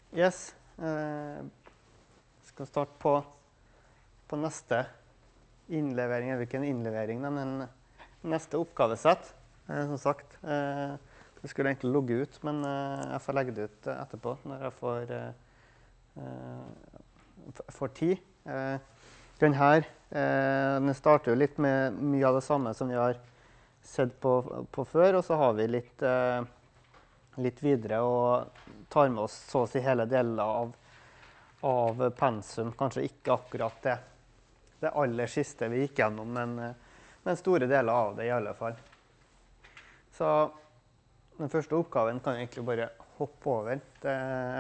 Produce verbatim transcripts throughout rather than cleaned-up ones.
Yes. Eh, skal starte på, på neste innlevering, eller ikke en innlevering, men neste oppgavesett, eh, som sagt. Eh, det skulle egentlig logge ut, men eh, jeg får legge det ut etterpå, når jeg får, eh, får tid. Eh, den her, eh, den starter jo litt med mye av det samme som vi har sett på, på før, og så har vi litt, eh, litt videre og tar med oss så å si hele deler av, av pensum. Kanskje ikke akkurat det, det aller siste vi gikk gjennom, men, men store deler av det i alle fall. Så den første oppgaven kan jeg egentlig bare hoppe over. Det,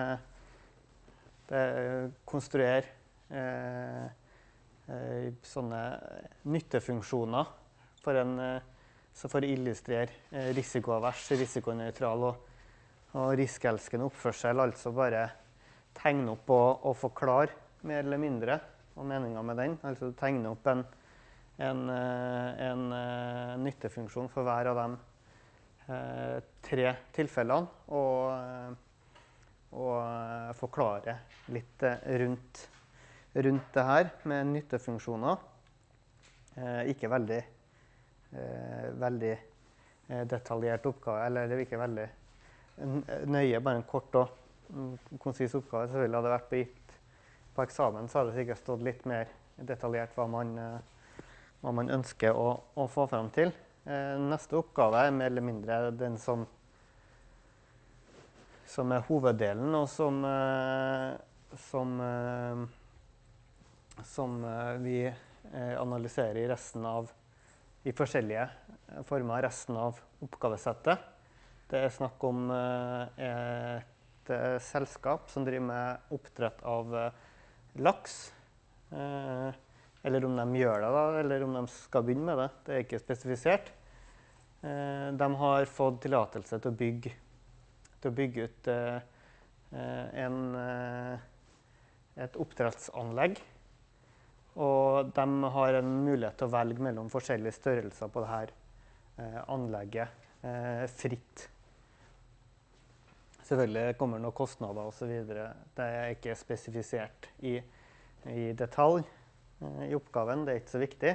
det konstruerer eh, eh, sånne nyttefunksjoner for, en, for å illustrere eh, risikoavers, risikonøytral og Og riskelskende oppførsel, altså bare tegne opp og, og forklare, mer eller mindre, og meningen med den. Altså tegne opp en, en, en, en nyttefunksjon for hver av de eh, tre tilfellene, og, og forklare litt rundt, rundt det her med nyttefunksjoner. Eh, ikke veldig, eh, veldig detaljert oppgave, eller det er ikke veldig nøye, bare en kort og konsis oppgave. Selvfølgelig hadde det vært på gitt på eksamen, så hadde det sikkert stått litt mer detaljert hva man, hva man ønsker å, å få frem til. Eh, neste oppgave er mer eller mindre den som, som er hoveddelen, og som, eh, som, eh, som vi analyserer i resten av, i forskjellige former resten av oppgavesettet. Det er snakk om et selskap som driver med oppdrett av laks. Eller om de gjør det, da, eller om de skal begynne med det. Det er ikke spesifisert. De har fått tillatelse til å bygge, til å bygge ut en, et oppdrettsanlegg. Og de har en mulighet til å velge mellom forskjellige størrelser på dette anlegget fritt. Selvfølgelig kommer det noen kostnader og så videre. Det er ikke spesifisert i, i detalj eh, i oppgaven. Det er ikke så viktig.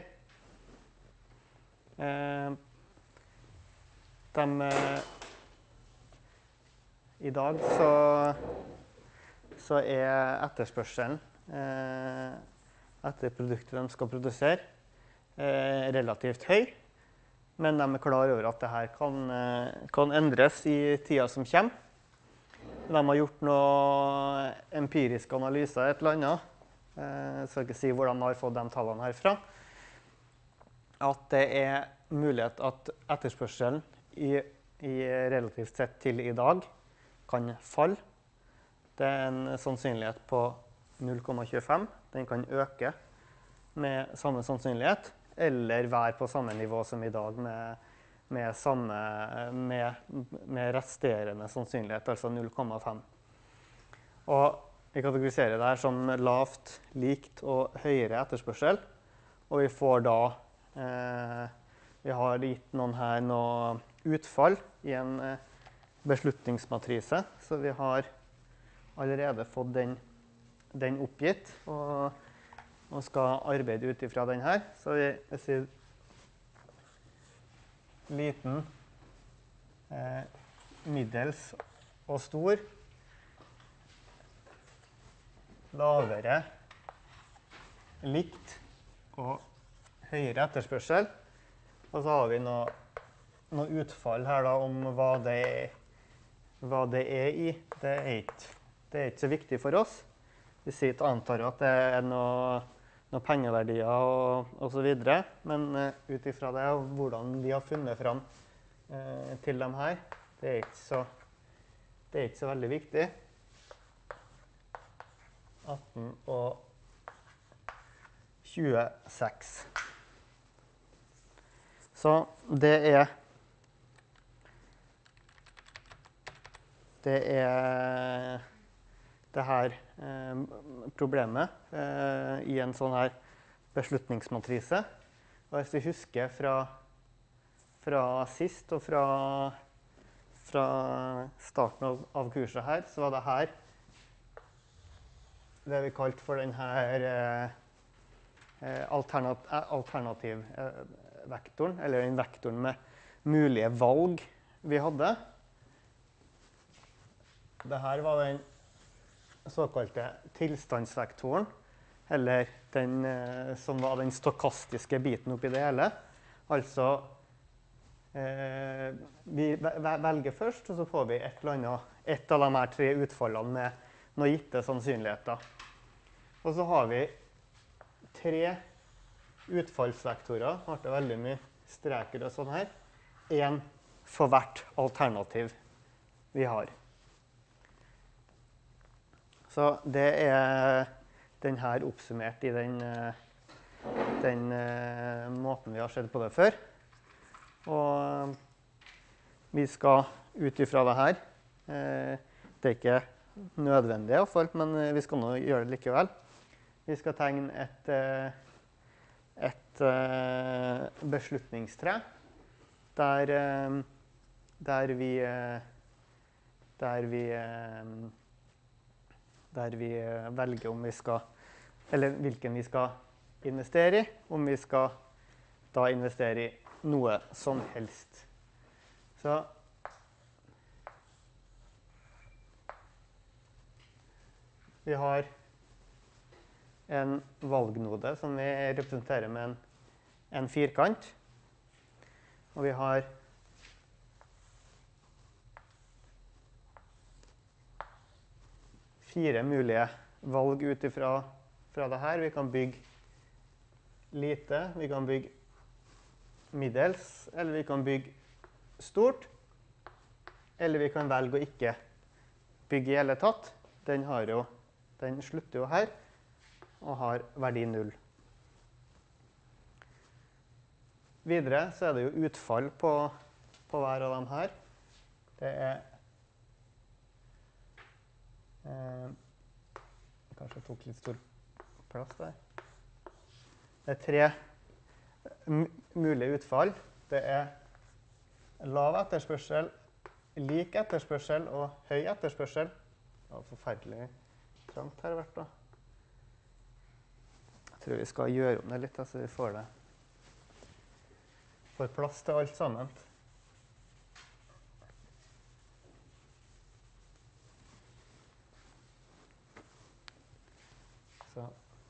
Eh, de, eh, I dag så, så er etterspørselen eh, etter produktet de skal produsere eh, relativt høy. Men de er klar over at dette kan, eh, kan endres i tida som kommer. De har gjort noen empiriske analyser et eller annet. Jeg skal ikke si hvor de har fått de tallene herfra. At det er mulighet at etterspørselen i, i relativt sett til i dag kan falle. Det er en sannsynlighet på null komma tjuefem. Den kan øke med samme sannsynlighet, eller være på samme nivå som i dag med Med, samme, med, med resterende sannsynlighet, altså null komma fem. Og vi kategoriserer det her som lavt, likt og høyere etterspørsel. Og vi får da eh, Vi har gitt noen her noe utfall i en eh, beslutningsmatrise. Så vi har allerede fått den, den oppgitt, og, og skal arbeide ut ifra den her. Så vi, jeg sier liten, eh, middels og stor, lavere, likt og høyere etterspørsel. Og så har vi noe, noe utfall her da, om hva det, er, hva det er i. Det er, ikke, det er ikke så viktig for oss. Vi sier, antar at det er noe noen pengeverdier og, og så videre, men uh, ut ifra det og hvordan vi har funnet fram uh, til dem her, det er ikke så, det er ikke så veldig viktig. atten og tjueseks. Så det er det er det her eh, problemet eh, i en sånn her beslutningsmatrise. Og hvis vi husker fra, fra sist og fra, fra starten av, av kurset her, så var det her det vi kalte for denne eh, alternat alternativvektoren, eller den vektoren med mulige valg vi hadde. Dette var den såkalte tilstandsvektoren, eller den eh, som var den stokastiske biten oppi det hele. Altså, eh, vi velger først, og så får vi et eller annet, et av de her tre utfallene med noen gitte sannsynligheter. Og så har vi tre utfallsvektorer, har det veldig mye streker og sånn her. En for hvert alternativ vi har. Så det er den her oppsummert i den, den måten vi har sett på det før. Og vi skal ut ifra det her. Det er ikke nødvendig i hvert fall, men vi skal nå gjøre det likevel. Vi skal tegne et, et beslutningstre der, der vi, der vi, der vi velger om vi skal, eller hvilken vi skal investere i, om vi skal da investere i noe som helst. Så vi har en valgnode som vi representerer med en, en firkant. Og vi har fire mulige valg ut ifra fra det her. Vi kan bygge lite, vi kan bygge middels, eller vi kan bygge stort. Eller vi kan velge å ikke bygge i hele tatt. Den, har jo, den slutter jo her og har verdi null. Videre så er det jo utfall på, på hver av dem her. Det er eh, kanskje jeg tok litt stor plass der. Det er tre mulige utfall. Det er lav etterspørsel, lik etterspørsel og høy etterspørsel. Det var forferdelig trangt her vært da. Jeg tror vi skal gjøre om det litt, så vi får det. Får plass til alt sammen. Så.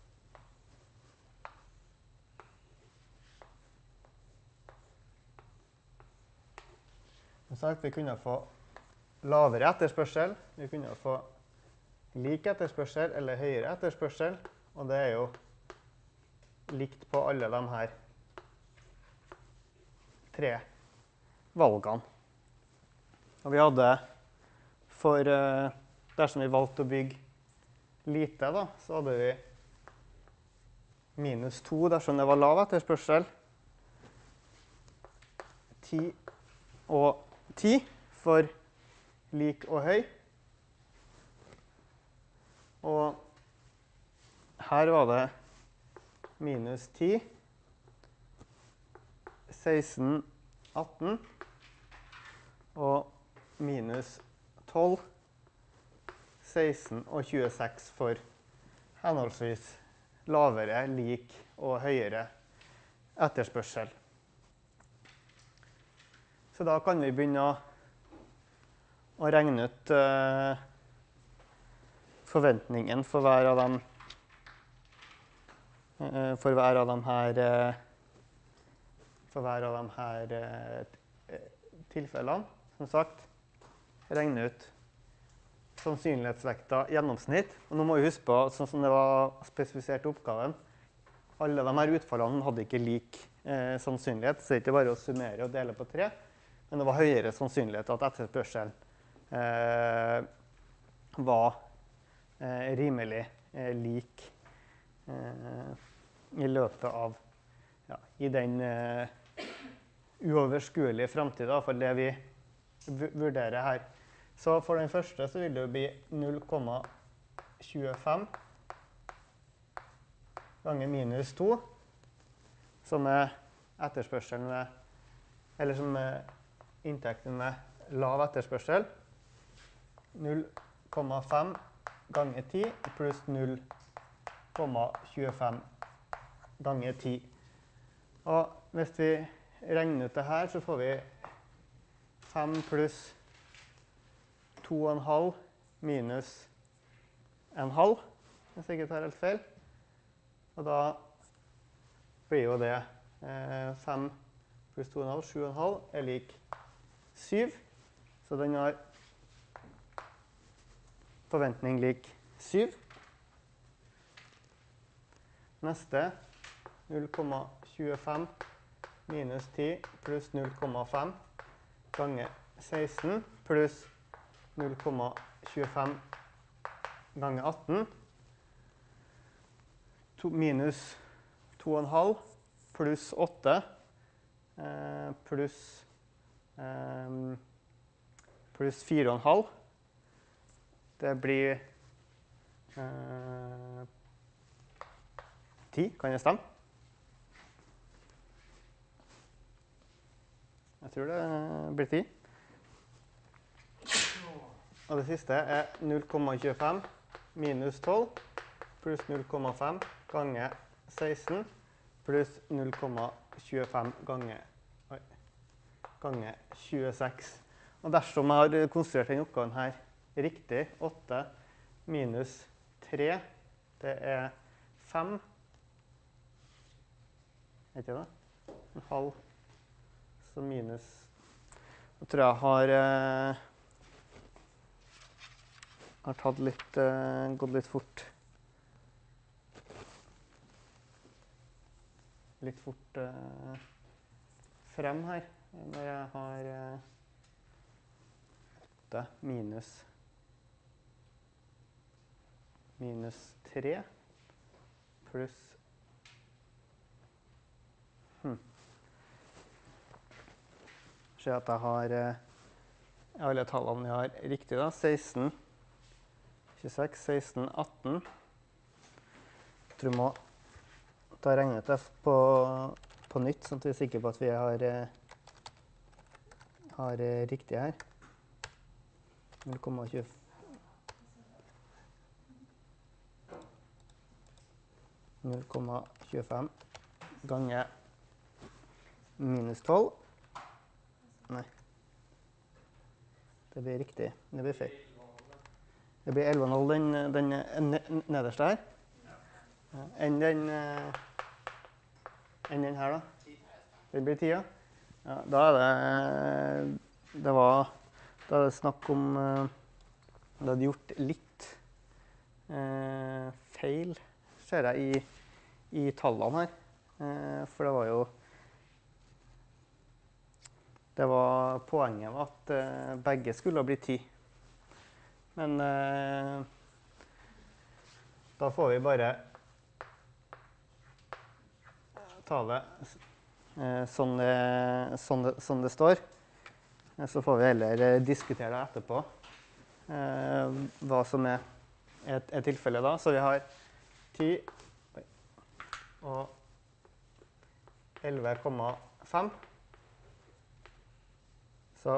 Som sagt, vi kunne få lavere etterspørsel, vi kunne få lik etterspørsel eller høyere etterspørsel, og det er jo likt på alle de her tre valgene. Og vi hadde for, dersom vi valgte å bygge lite da, så hadde vi minus to dersom det var lav etterspørsel, ti og ti for lik og høy. Og her var det minus ti, seksten, atten, og minus tolv, seksten og tjueseks for henholdsvis lavere, lik og høyere etterspørsel. Så da kan vi begynne å, å regne ut uh, forventningen for hver av dem, uh, for hver av dem her, uh, for hver av dem her uh, tilfellene. Som sagt, regne ut sannsynlighetsvekta gjennomsnitt. Og nå må vi huske på, sånn som det var spesifisert i oppgaven, alle de her utfallene hadde ikke lik uh, sannsynlighet, så det er ikke bare å summere og dele på tre. Men det var høyere sannsynlighet at etterspørselen eh, var eh, rimelig eh, lik eh, i løpet av, ja, i den eh, uoverskuelige fremtiden, for det vi vurderer her. Så for den første så vil det bli null komma tjuefem ganger minus to, som er etterspørselen ved, eller som er inntekten med lav etterspørsel, null komma fem ganger ti pluss null komma tjuefem ganger ti. Og hvis vi regner ut det her, så får vi fem pluss to komma fem minus en halv, hvis jeg ikke tar helt feil. Og da blir jo det eh, fem pluss to komma fem, sju komma fem er lik syv. Så den har forventning lik syv. Neste null komma tjuefem minus ti pluss null komma fem ganger seksten pluss null komma tjuefem ganger atten to, minus to komma fem pluss åtte eh, pluss eh, pluss fire komma fem. Det blir eh, ti, kan det stemme? Jeg tror det blir ti. Og det siste er null komma tjuefem minus tolv pluss null komma fem ganger seksten pluss null komma tjuefem ganger, oi, ganger tjueseks. Og dersom jeg har konstruert denne oppgaven her riktig, åtte minus tre, det er fem. Er ikke det? En halv. Så minus. Jeg tror jeg har, eh, har tatt litt, eh, gått litt fort. Litt fort eh, frem her, når jeg har eh, åtte minus minus tre pluss hm. Se at jeg har eh, alle tallene jeg har riktig da, seksten, tjueseks, seksten, atten. Jeg tror jeg må ta regnet det på, på nytt, sånn at vi er sikre på at vi har, har riktig her. null komma tjuefem. null komma tjuefem ganger minus tolv. Nei. Det blir riktig. Det blir feil. Det blir elleve komma null den, den nederste her. Enn den, enn den her da. Det blir ti, ja. Ja, da er det, det var, da er det snakk om, det hadde gjort litt eh, feil, ser jeg, i, i tallene her. Eh, for det var jo, det var poenget med at eh, begge skulle bli ti. Men eh, da får vi bare ta det eh, sånn, det, sånn, det, sånn det står. Eh, så får vi heller eh, diskutere det etterpå, eh, hva som er et, et tilfelle da. Så vi har ti og elleve komma fem. Så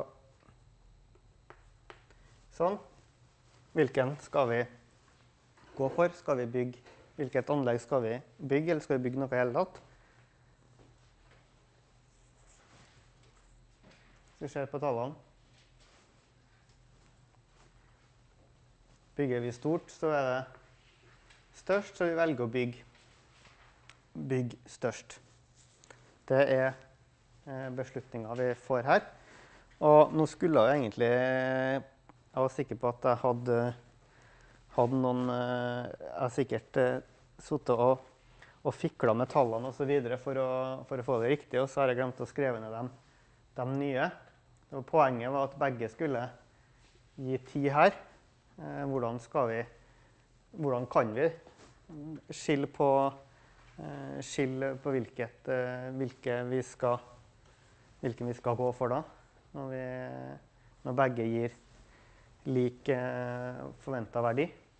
sånn. Hvilken skal vi gå for? Skal vi bygge, hvilket anlegg skal vi bygge, eller skal vi bygge noe i hele tatt? Hvis vi ser på tallene. Bygger vi stort, så er det størst, så vi velger å bygge, bygge størst. Det er eh, beslutninger vi får her. Og nå skulle jeg egentlig, jeg var sikker på at jeg hadde, hadde noen, jeg har sikkert suttet og, og fiklet med tallene og så videre for å, for å få det riktig, og så har jeg glemt å skrive ned dem, de nye. Og poenget var at begge skulle gi ti her. Eh, hvordan skal vi, hvordan kan vi skille på, eh, skille på hvilket, eh, hvilke vi skal, hvilken vi skal gå for da? Når, vi, når begge gir lik eh, forventet verdi.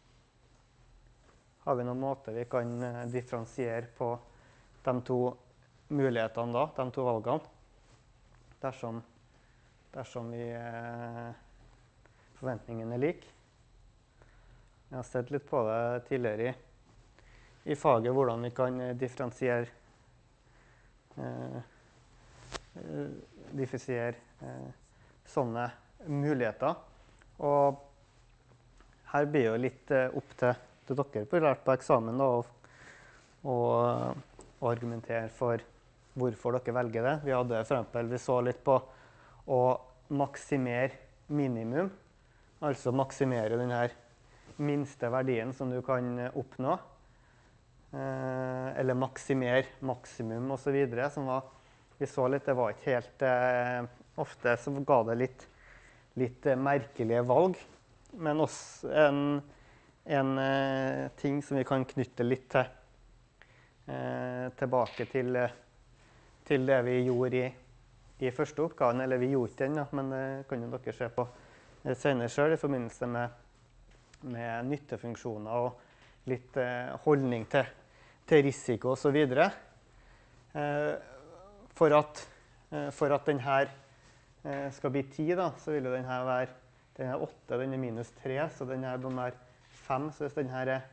Har vi noen måte vi kan eh, differensiere på de to mulighetene da, de to valgene, dersom, dersom vi, eh, forventningen er lik. Jeg har sett litt på det tidligere i, i faget, hvordan vi kan differensiere, eh, differensiere eh, sånne muligheter. Og her blir jo litt eh, opp til, til dere på, lært på eksamen da, og, og argumentere for hvorfor dere velger det. Vi hadde for eksempel, vi så litt på å maksimere minimum, altså maksimere den her minste verdien som du kan oppnå, eh, eller maksimere maksimum og så videre, som var, vi så litt, det var ikke helt, eh, ofte så ga det litt, litt eh, merkelige valg, men også en, en eh, ting som vi kan knytte litt til, eh, tilbake til, til det vi gjorde i, i første oppgaven, eller vi gjorde ikke den, ja, men det kan jo dere se på senere selv i forbindelse med med nyttefunksjoner og litt eh, holdning til, til risiko og så videre. Eh, for at, eh, for at den her eh, skal bli ti, da, så vil jo den her være, den her åtte, den er minus tre, så den her blir mer fem, så hvis den her er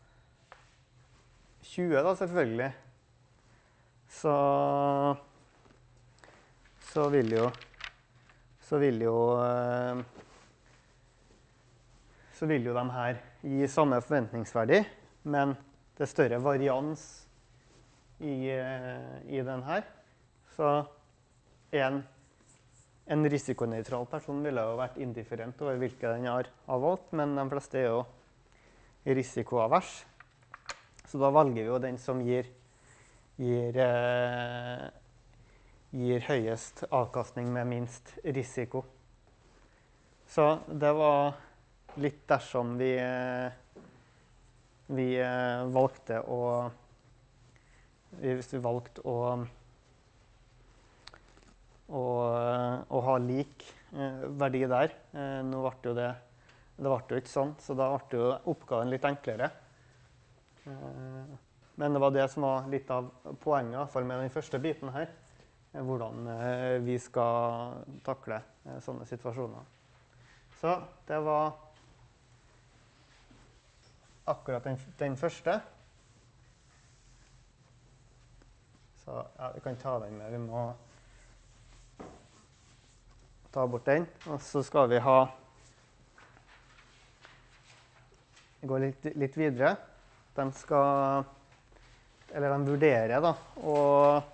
tjue da, selvfølgelig, så, så vil jo, så vil jo eh, så vil jo de her gi samme forventningsverdi, men det er større varians i, i den her. Så en, en risikonøytral person ville jo vært indifferent over hvilke den har, har valgt, men de fleste er jo risikoavers. Så da velger vi jo den som gir, gir, eh, gir høyest avkastning med minst risiko. Så det var litt dersom vi, vi valgte å, hvis vi valgte å, å, å ha lik verdi der. Nå ble jo det, det ble jo ikke sånn, så da ble jo oppgaven litt enklere. Men det var det som var litt av poenget, i hvert fall med den første biten her, hvordan vi skal takle sånne situasjoner. Så det var akkurat den, den første. Så ja, vi kan ta den med. Vi må ta bort den. Og så skal vi ha gå litt, litt videre. De skal, eller de vurderer da, og,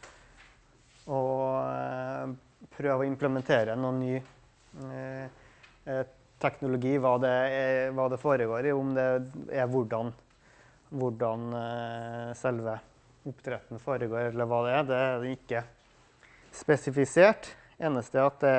og prøve å implementere noen ny eh, teknologi, hva det, er, hva det foregår i, om det er hvordan, hvordan eh, selve oppdretten foregår, eller hva det er. Det er ikke spesifisert. Eneste er at det,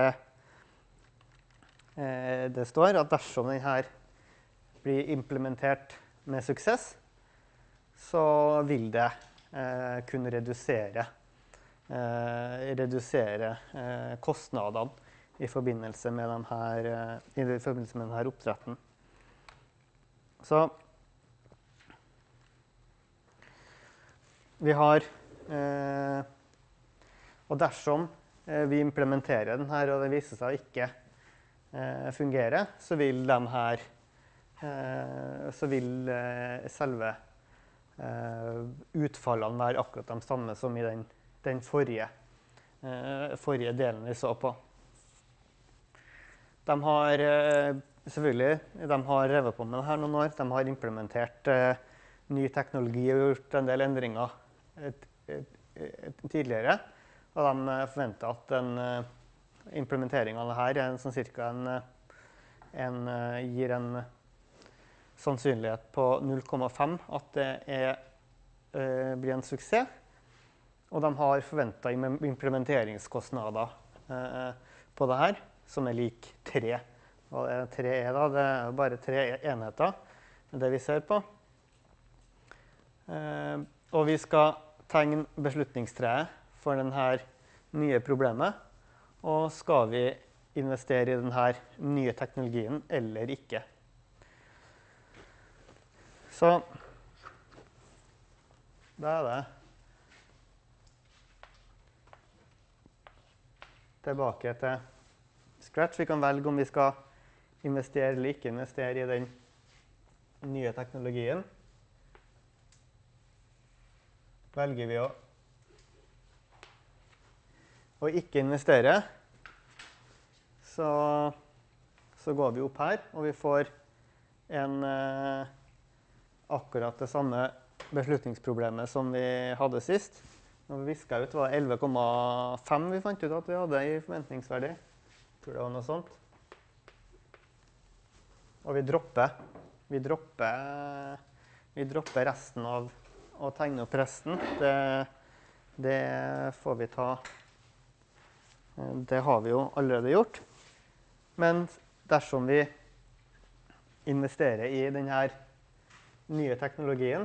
eh, det står at dersom den her blir implementert med suksess, så vil det eh, kunne redusere, eh, redusere eh, kostnadene i forbindelse med den her, i forbindelse med denne oppdretten. Så vi har, eh, og dersom eh, vi implementerer den her, og det viser seg å ikke eh, fungere, så vil den her, eh, så vil eh, selve eh, utfallene være akkurat de samme som i den, den forrige, eh, forrige delen vi så på. De har selvfølgelig de har revet på med det her noen år. De har implementert eh, ny teknologi og gjort en del endringer et, et, et, tidligere. Og de forventer at en uh, implementering av det her er en, sånn cirka en, en, uh, gir en sannsynlighet på null komma fem at det er, uh, blir en suksess. Og de har forventet implementeringskostnader uh, på det her, som er lik tre. Hva er tre er da? Det er bare tre enheter, det vi ser på. Eh, og vi skal tegne beslutningstreet for denne nye problemet. Og skal vi investere i denne nye teknologien eller ikke? Så da er det tilbake til scratch. Vi kan velge om vi skal investere eller ikke investere i den nye teknologien, velger vi å, å ikke investere, så, så går vi opp her, og vi får en, eh, akkurat det samme beslutningsproblemet som vi hadde sist. Når vi visket ut, var det elleve komma fem vi fant ut at vi hadde i forventningsverdi. Jeg tror det var noe sånt. Og vi dropper, vi dropper, vi dropper resten av å tegne opp resten. Det, det får vi ta. Det har vi jo allerede gjort. Men dersom vi investerer i denne nye teknologien,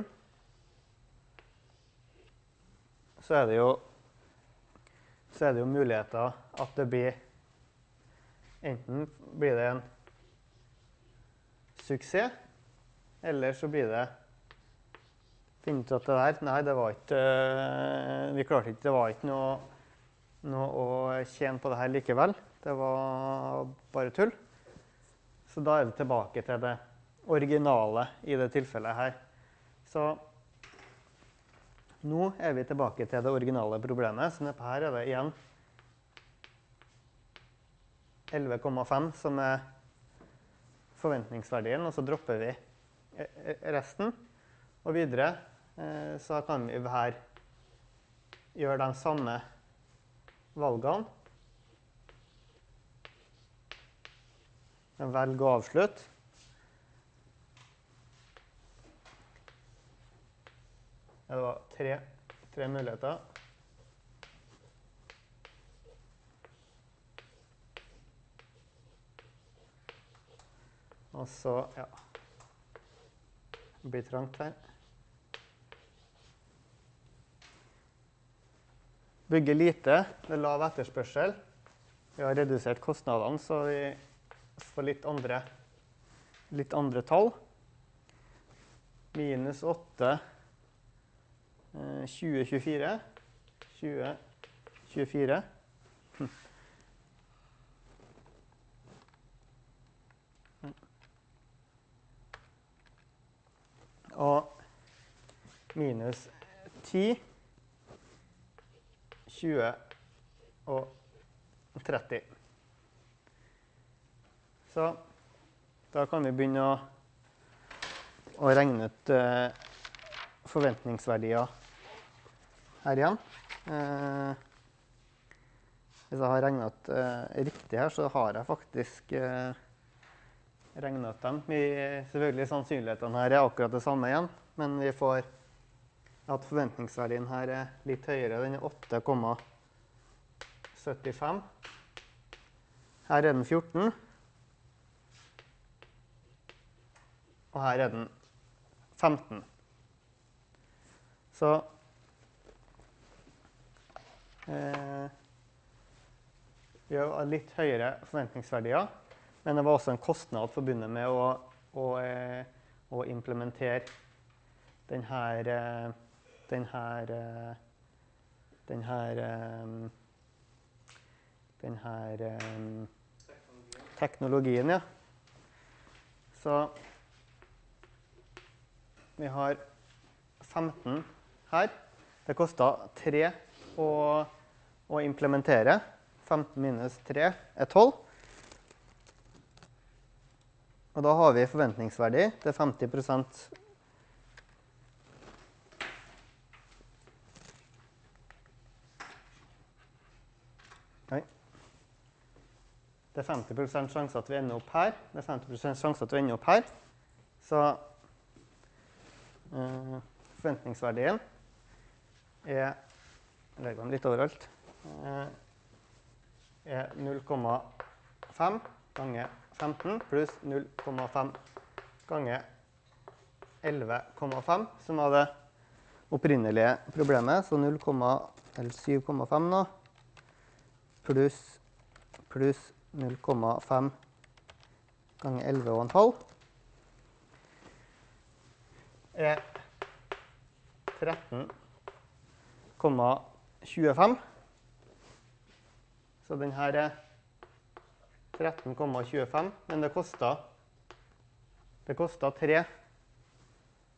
så er det jo, så er det jo muligheter at det blir, enten blir det en suksess, eller så blir det, finner ut at det der, nei, det var ikke, vi klarte ikke, det var ikke noe, noe å tjene på det her likevel. Det var bare tull. Så da er det tilbake til det originale i det tilfellet her. Så nå er vi tilbake til det originale problemet, så nedpå her er det igjen elleve komma fem som er forventningsverdien, og så dropper vi resten. Og videre så kan vi her gjøre de samme valgene. Velg å avslutte. Det var tre, tre muligheter. Og så, ja, det blir trangt her. Bygge lite, det er lav etterspørsel. Vi har redusert kostnadene, så vi får litt andre, litt andre tall. Minus åtte, tjue tjuefire, tjue tjuefire. Og minus ti, tjue og tretti. Så da kan vi begynne å, å regne ut eh, forventningsverdier her igjen. Eh, hvis jeg har regnet eh, riktig her, så har jeg faktisk eh, regnet dem. Vi, selvfølgelig sannsynlighetene her er akkurat det samme igjen, men vi får at forventningsverdien her er litt høyere. Den er åtte komma syttifem. Her er den fjorten. Og her er den femten. Så eh, vi har litt høyere forventningsverdier, men det var også en kostnad forbundet med å, å, eh, å implementere den her, eh, den her, eh, den her, eh, den her eh, teknologien, ja. Så vi har femten her. Det kostet tre å, å implementere. femten minus tre er tolv. Og da har vi forventningsverdi til femti prosent. Nei. Det er femti prosent sjanse at vi ender opp her. Det er femti prosent sjanse at vi ender opp her. Så uh, forventningsverdien er, jeg legger den litt overalt, uh, er null komma fem ganger femten pluss null komma fem ganger elleve komma fem, som var det opprinnelige problemet. Så null komma syv komma fem nå, pluss, pluss null komma fem ganger elleve komma fem er tretten komma tjuefem. Så den her er tretten komma tjuefem, men det kostet, det kostet tre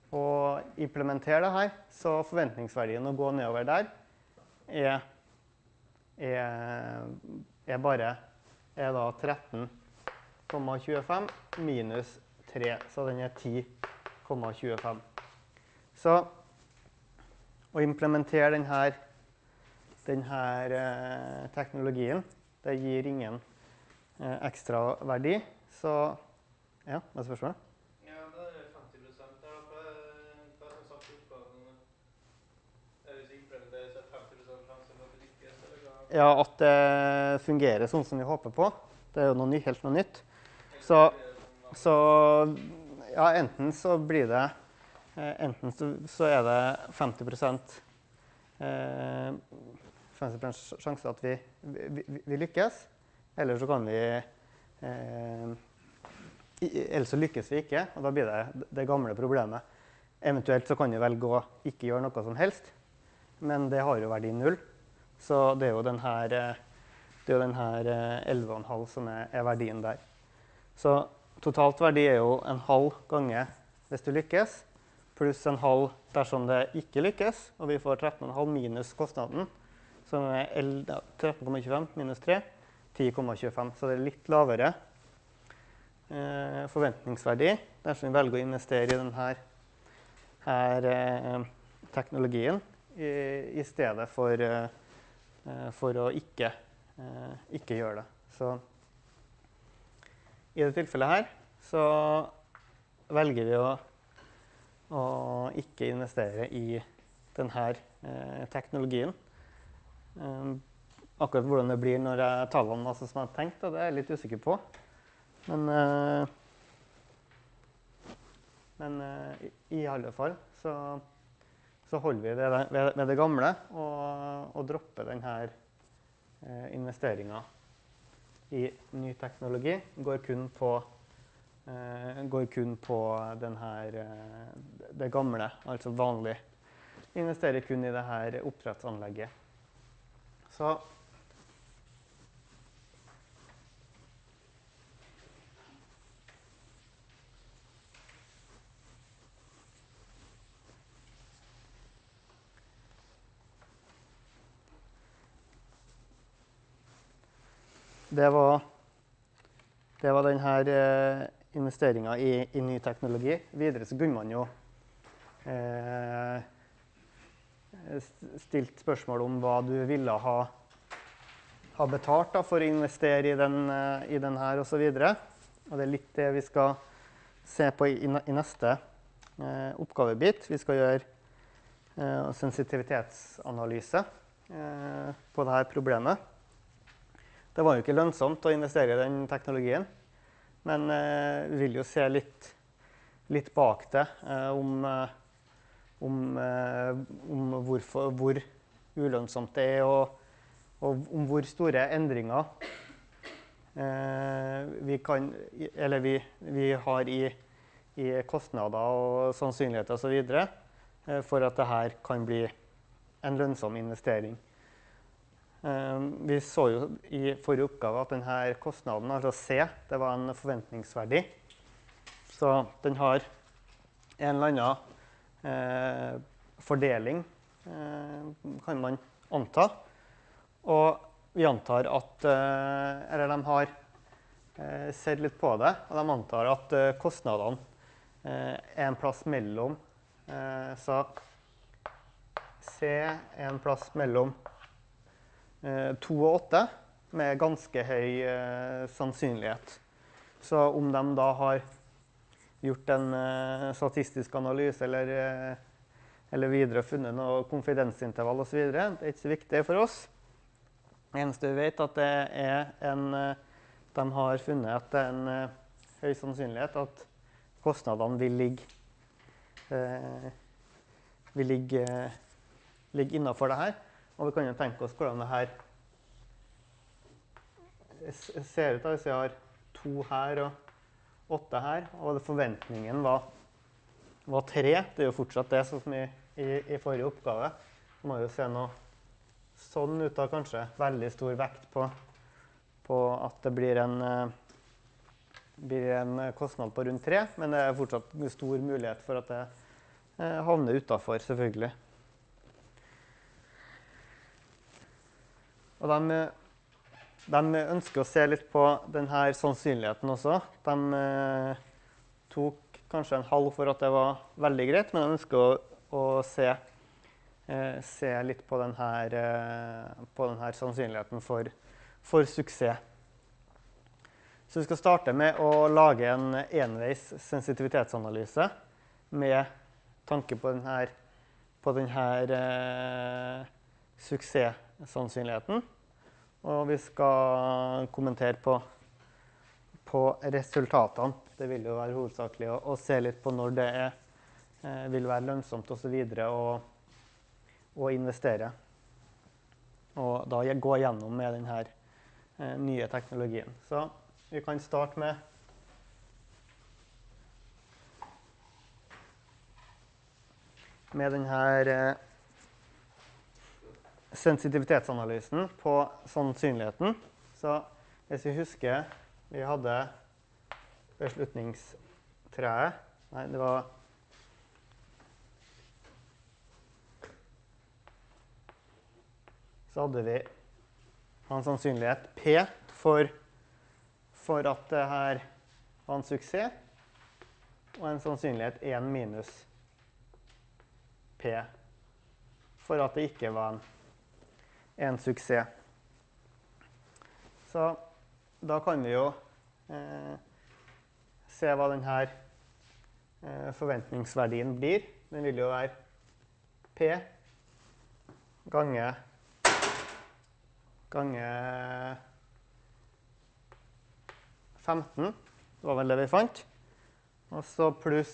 å implementere det her, så forventningsverdien å gå nedover der er, er, er bare er da tretten komma tjuefem minus tre, så den er ti komma tjuefem. Så å implementere denne, denne eh, teknologien, det gir ingen eh, ekstra verdi. Så, ja, hva er spørsmålet? Ja, det er femti prosent der. Hva er som sagt oppgaven? Er det hvis vi implementerer, så er femti prosent sjanse for at det lykkes, eller hva? Ja, at det fungerer sånn som vi håper på. Det er jo noe, helt noe nytt. Så, så ja, enten så blir det Enten så, så er det femti prosent eh, femti prosent sjanse at vi, vi, vi lykkes, eller så kan vi eh, Eller så lykkes vi ikke, og da blir det det gamle problemet. Eventuelt så kan vi velge å ikke gjøre noe som helst, men det har jo verdi null. Så det er jo den her, det er jo den her elleve komma fem som er, er verdien der. Så totalt verdi er jo en halv gange hvis du lykkes, pluss en halv dersom det ikke lykkes, og vi får tretten komma fem minus kostnaden, som er tretten komma tjuefem minus tre, ti komma tjuefem. Så det er litt lavere eh, forventningsverdi dersom vi velger å investere i denne her, eh, teknologien i, i stedet for, eh, for å ikke, eh, ikke gjøre det. Så i dette tilfellet her så velger vi å og ikke investere i denne eh, teknologien. Um, akkurat hvordan det blir når jeg taler om hva som er tenkt, det er jeg litt usikker på. Men, eh, men eh, i, i alle fall så, så holder vi det ved, ved det gamle og, og dropper denne eh, investeringen i ny teknologi. Går kun på Uh, går kun på den her, uh, det gamle, altså vanlig. Investerer kun i det her oppdrettsanlegget. Så det var det var den her uh, investeringer i, i ny teknologi. Videre så kunne man jo eh, stilt spørsmål om hva du ville ha, ha betalt da, for å investere i den, i den her og så videre. Og det er litt det vi skal se på i, i neste eh, oppgavebit. Vi skal gjøre eh, sensitivitetsanalyse eh, på dette problemet. Det var jo ikke lønnsomt å investere i den teknologien. Men eh, vi vil jo se litt, litt bak det, eh, om, eh, om, eh, om hvorfor, hvor ulønnsomt det er, og, og om hvor store endringer eh, vi, kan, eller vi, vi har i, i kostnader og sannsynligheter og så videre, eh, for at dette kan bli en lønnsom investering. Vi så jo i forrige oppgave at denne kostnaden, altså C, det var en forventningsverdi. Så den har en eller annen eh, fordeling, eh, kan man anta. Og vi antar at, eh, eller de har eh, sett litt på det, og de antar at eh, kostnadene eh, er en plass mellom. Eh, så C er en plass mellom to og åtte med ganske høy eh, sannsynlighet. Så om de da har gjort en eh, statistisk analyse eller, eh, eller videre funnet noe konfidensintervall og så videre, det er ikke så viktig for oss. Det eneste vi vet at det er en, de har funnet at det er en eh, høy sannsynlighet at kostnadene vil ligge, eh, vil ligge, ligge innenfor det her. Og vi kan jo tenke oss hvordan det her ser ut da, hvis vi har to her og åtte her, og forventningen var, var tre. Det er jo fortsatt det sånn som i, i, i forrige oppgave. Det må jo se noe sånn ut da, kanskje. Veldig stor vekt på, på at det blir en, blir en kostnad på rundt tre, men det er fortsatt stor mulighet for at det eh, havner utenfor, selvfølgelig. Og de, de ønsker å se litt på denne sannsynligheten også. De eh, tok kanskje en halv for at det var veldig greit, men de ønsker å, å se, eh, se litt på denne, eh, på denne sannsynligheten for, for suksess. Så vi skal starte med å lage en enveis sensitivitetsanalyse med tanke på denne, på denne eh, suksesssannsynligheten. Og vi skal kommentere på, på resultatene. Det vil jo være hovedsakelig å, å se litt på når det er, eh, vil være lønnsomt og så videre å, å investere. Og da gå gjennom med denne eh, nye teknologien. Så vi kan starte med med denne eh, sensitivitetsanalysen på sannsynligheten. Så hvis vi husker, vi hadde beslutningstreet. Nei, det var Så hadde vi en sannsynlighet P for for at det her var en suksess, og en sannsynlighet én minus P for at det ikke var en, en suksess. Så da kan vi jo eh, se hva denne eh, forventningsverdien blir. Den vil jo være P ganger ganger femten, det var vel det vi fant, og så pluss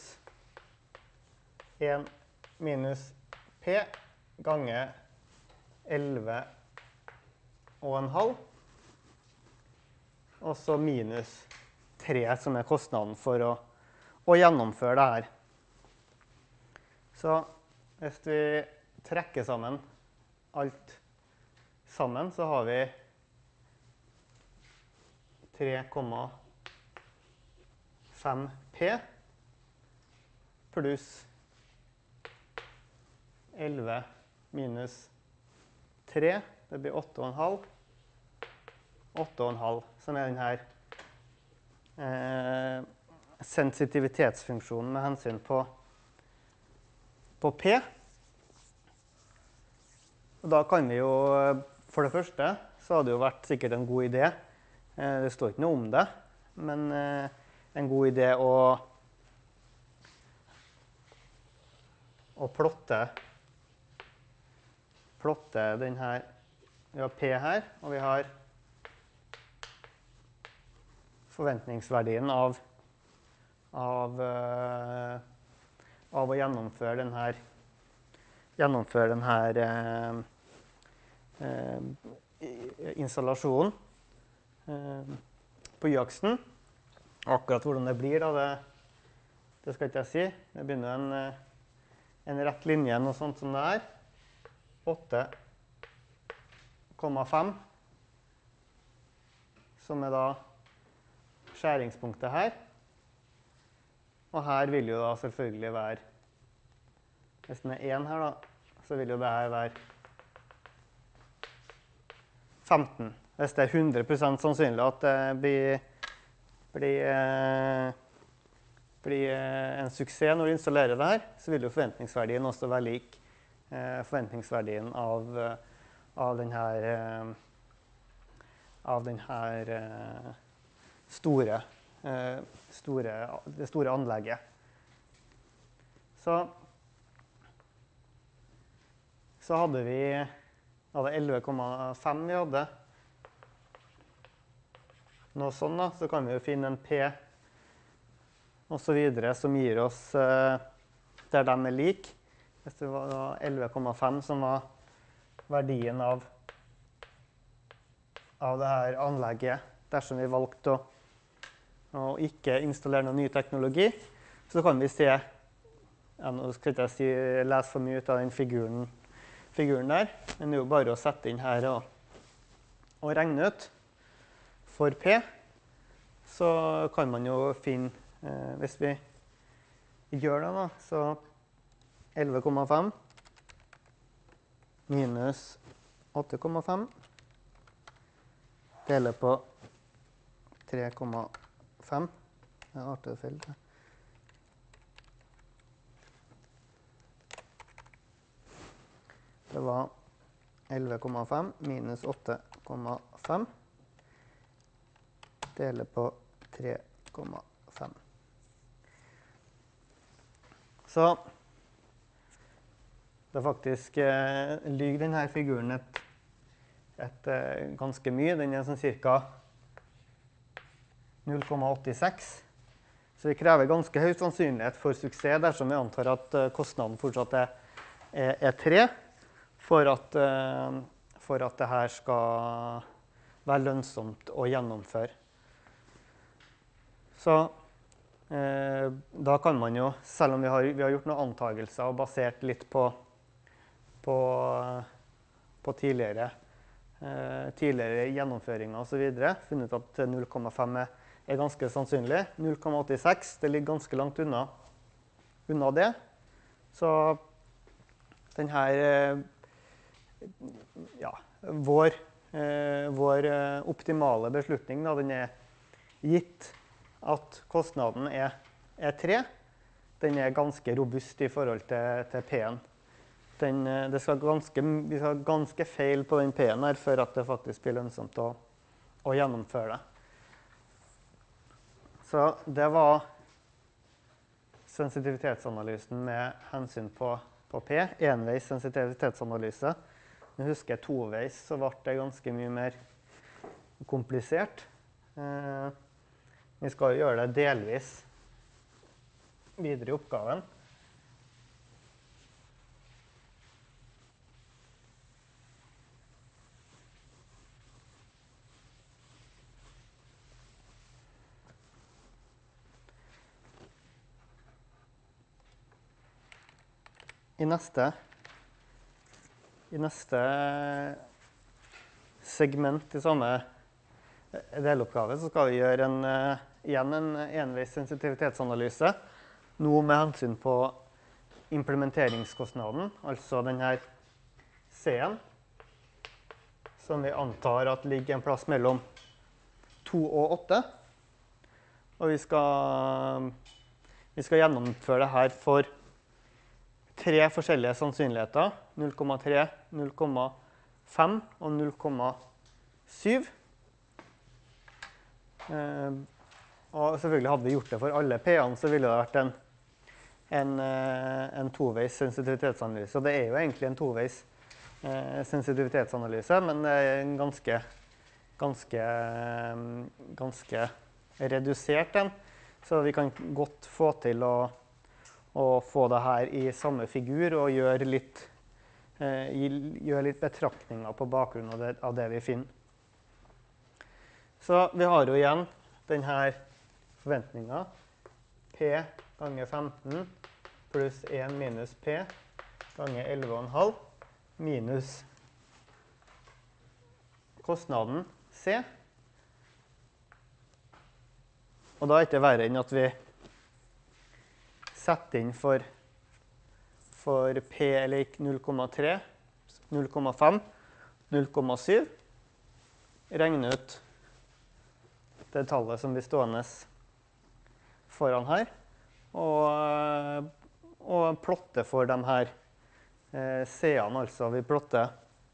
én minus P ganger elleve og en halv, og så minus tre, som er kostnaden for å, å gjennomføre det her. Så hvis vi trekker sammen alt sammen, så har vi tre komma fem P pluss elleve minus tre, det blir åtte komma fem, åtte komma fem, som er denne eh, sensitivitetsfunksjonen med hensyn på, på P. Og da kan vi jo, for det første, så hadde det jo vært sikkert en god idé. Det står ikke noe om det, men en god idé å, å plotte, plotte den her. Vi har P her, og vi har forventningsverdien av, av, av å gjennomføre den her, gjennomføre den her eh, eh, installasjonen på Y-aksen. Akkurat hvordan det blir, da, det, det skal ikke jeg si. Det begynner en, en rett linje, noe sånt som det er. åtte komma fem, som er da skjæringspunktet her. Og her vil jo da selvfølgelig være, hvis den er én her da, så vil jo det her være femten. Hvis det er hundre prosent sannsynlig at det blir, blir, eh, blir en suksess når du installerer det her, så vil jo forventningsverdien også være lik eh, forventningsverdien av, av denne, eh, av denne eh, store, eh, store, det store anlegget. Så, så hadde vi hadde elleve komma fem vi hadde. Noe sånn da, så kan vi jo finne en P og så videre som gir oss eh, der de er lik. Hvis det var elleve komma fem som var verdien av, av det her anlegget, dersom vi valgte å, å ikke installere noen ny teknologi, så kan vi se, ja, nå skal ikke jeg si, lese for mye ut av den figuren, figuren der, men det er jo bare å sette inn her og, og regne ut. For P, så kan man jo finne, eh, hvis vi gjør det da, så elleve komma fem minus åtte komma fem deler på tre komma fem. Det er artig feil. Det var elleve komma fem minus åtte komma fem deler på tre komma fem. Så det faktisk eh, ligger denne figuren et, et eh, ganske mye. Den er sånn cirka null komma åttiseks. Så vi krever ganske høy sannsynlighet for suksess dersom vi antar at eh, kostnaden fortsatt er, er, er tre, for at, eh, for at det her skal være lønnsomt å gjennomføre. Så eh, da kan man jo, selv om vi har, vi har gjort noen antagelser og basert litt på På, på tidligere, eh, tidligere gjennomføringer og så videre, funnet ut at null komma fem er, er ganske sannsynlig. null komma åttiseks, det ligger ganske langt unna, unna det. Så denne, eh, ja, vår, eh, vår optimale beslutning, da, den er gitt at kostnaden er, er tre. Den er ganske robust i forhold til, til P-en. Den, det skal ganske, vi skal ganske feil på den P-en her for at det faktisk blir lønnsomt å, å gjennomføre det. Så det var sensitivitetsanalysen med hensyn på, på P. Enveis sensitivitetsanalyse. Når jeg husker toveis, så ble det ganske mye mer komplisert. Eh, vi skal jo gjøre det delvis videre i oppgaven. I neste, I neste segment i samme deloppgave så skal vi gjøre en, igjen en enveis sensitivitetsanalyse. Nå med hensyn på implementeringskostnaden, altså denne C-en, som vi antar at ligger en plass mellom to og åtte. Og vi skal, vi skal gjennomføre det her for tre forskjellige sannsynligheter, null komma tre, null komma fem og null komma syv. Eh, og selvfølgelig hadde vi gjort det for alle P-ene, så ville det vært en, en, en toveis sensitivitetsanalyse. Og det er jo egentlig en toveis eh, sensitivitetsanalyse, men det er en ganske, ganske, ganske redusert en. Så vi kan godt få til å og få det her i samme figur og gjøre litt, eh, gjøre litt betraktninger på bakgrunn av det, av det vi finner. Så vi har jo igjen denne forventningen. P ganger femten pluss en minus P ganger elleve komma fem minus kostnaden C. Og da er det ikke verre enn at vi sette inn for, for P er lik null komma tre, null komma fem, null komma syv. Regne ut det tallet som blir stående foran her. Og, og plotte for de her eh, C-ene, altså. Vi plotter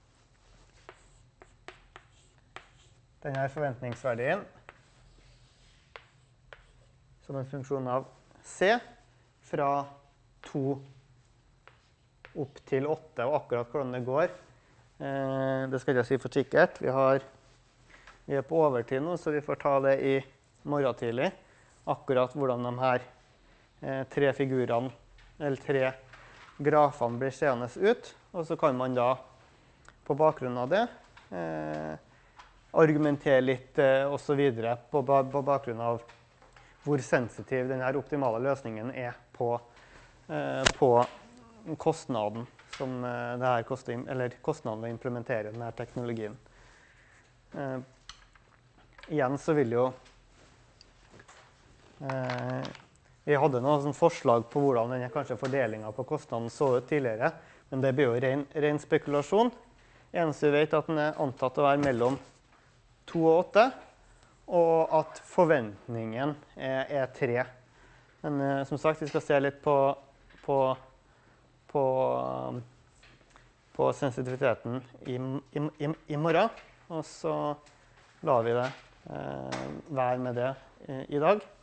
denne forventningsverdien som en funksjon av C. Fra to opp til åtte, og akkurat hvordan det går, eh, det skal jeg si for sikkert. Vi, har, vi er på overtid nå, så vi får ta det i morgen tidlig. Akkurat hvordan de her eh, tre figurene, eller tre grafene blir seende ut. Og så kan man da, på bakgrunn av det, eh, argumentere litt eh, og så videre på, på bakgrunn av hvor sensitiv denne optimale løsningen er på, eh, på kostnaden som eh, det her koster, eller kostnaden å implementere denne teknologien. Eh, igjen så vil jo eh, Vi hadde noen sånn forslag på hvordan denne kanskje fordelingen på kostnaden så ut tidligere, men det blir jo ren, ren spekulasjon. Eneste vi vet er at den er antatt å være mellom to og åtte, og at forventningen er, er tre. Men eh, som sagt, vi skal se litt på, på, på, på sensitiviteten i, i, i, i morgen, og så lar vi det eh, være med det eh, i dag.